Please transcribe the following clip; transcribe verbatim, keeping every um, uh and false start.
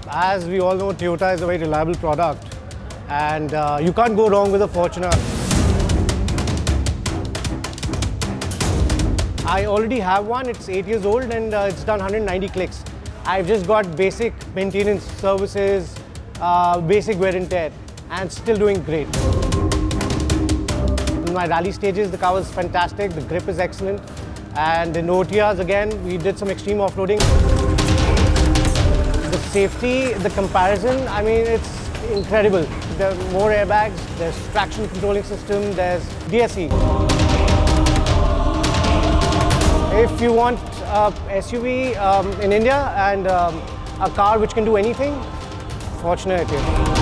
As we all know, Toyota is a very reliable product, and uh, you can't go wrong with a Fortuner. I already have one. It's eight years old and uh, it's done one hundred ninety clicks. I've just got basic maintenance services, uh, basic wear and tear, and still doing great. In my rally stages, the car was fantastic. The grip is excellent. And in O T Rs, again, we did some extreme off-roading. The safety, the comparison, I mean, it's incredible. There are more airbags, there's traction controlling system, there's D S E. If you want a S U V um, in India and um, a car which can do anything, Fortuner it is.